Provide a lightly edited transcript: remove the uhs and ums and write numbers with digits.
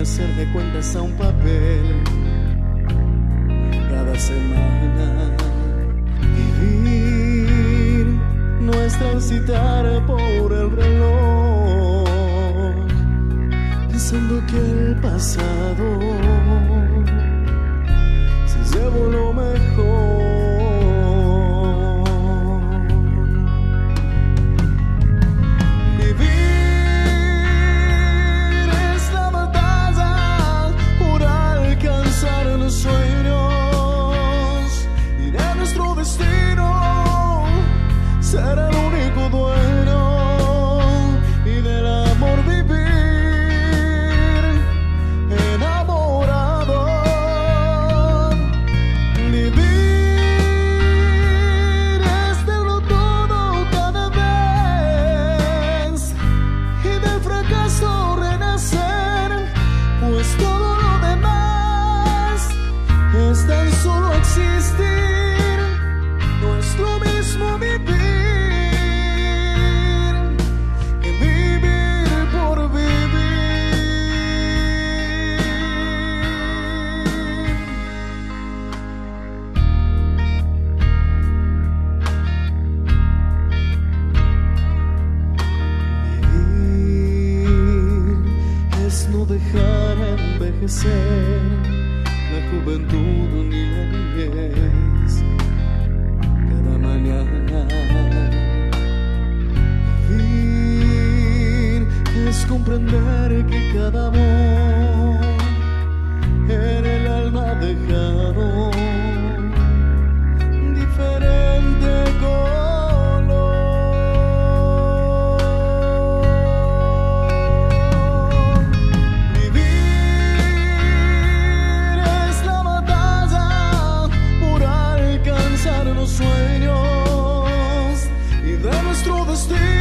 hacerle cuentas a un papel cada semana. Vivir no es transitar por el reloj, pensando que el pasado se llevó lo mejor. Ser el único dueño y del amor vivir enamorado. Vivir es darlo todo cada vez y del fracaso renacer, pues todo lo demás es tan solo existir. No es lo mismo vivir dejar envejecer la juventud ni la niñez. Cada mañana vivir es comprender que cada amor en el alma ha dejado diferente sueños y de nuestro destino.